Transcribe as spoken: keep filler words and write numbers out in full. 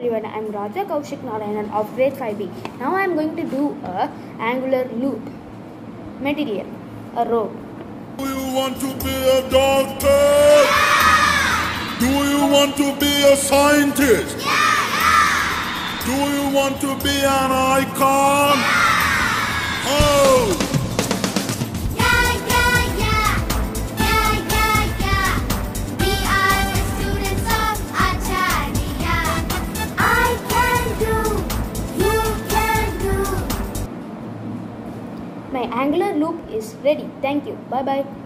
Everyone, I am Raja Kaushik Narayanan of grade five B. Now I am going to do a angular loop. Material, a rope. Do you want to be a doctor? Yeah! Do you want to be a scientist? Yeah! Do you want to be an icon? Yeah! Oh! My angular loop is ready. Thank you. Bye bye.